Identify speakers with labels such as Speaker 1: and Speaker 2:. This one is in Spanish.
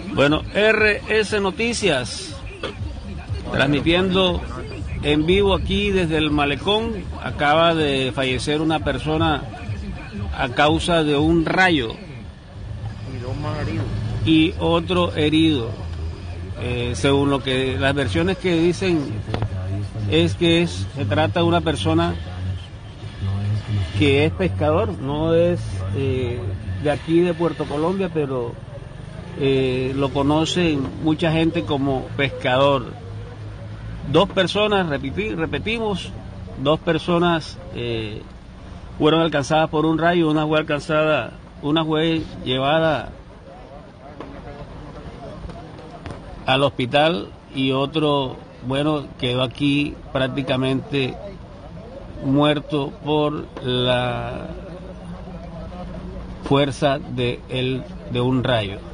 Speaker 1: Bueno, RS Noticias, transmitiendo en vivo aquí desde el Malecón. Acaba de fallecer una persona a causa de un rayo y otro herido. Según lo que las versiones que dicen es que se trata de una persona que es pescador, no es de aquí de Puerto Colombia, pero lo conocen mucha gente como pescador. Dos personas, repetimos, dos personas fueron alcanzadas por un rayo, una fue llevada al hospital y otro, bueno, quedó aquí prácticamente muerto por la fuerza de un rayo.